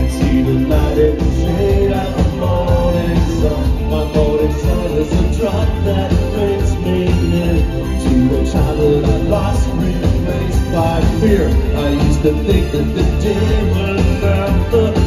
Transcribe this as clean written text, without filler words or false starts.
I see the light in the shade of the morning sun. My morning sun is a drop that brings me near to a childhood I lost, replaced by fear. I used to think that the day would never